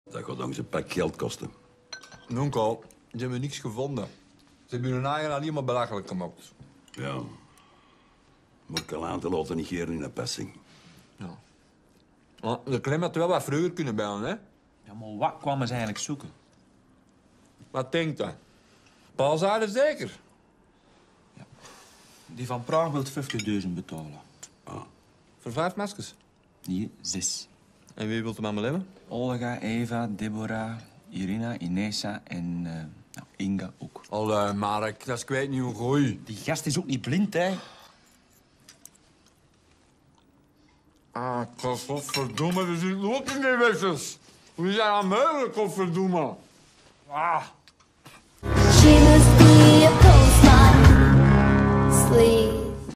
Dat gaat ons een pak geld kosten. Nonkel, ze hebben niks gevonden. Ze hebben hun eigen alleen maar belachelijk gemaakt. Ja. Maar Kalante laten niet geren in een passing. Ja. Maar de klem had wel wat vroeger kunnen bellen, hè? Ja, maar wat kwamen ze eigenlijk zoeken? Wat denkt dat? Paul zei het zeker. Die van Praag wil 50.000 betalen. Voor 5 maskers. Nee, 6. En wie wil hem allemaal hebben? Olga, Eva, Deborah, Irina, Inessa en Inga ook. Allee, Mark, dat is kwijt niet hoe gooi. Die gast is ook niet blind, hè? Ah, godverdomme, er zit ook in die wissels. Hoe is dat nou mogelijk, godverdomme? Ah.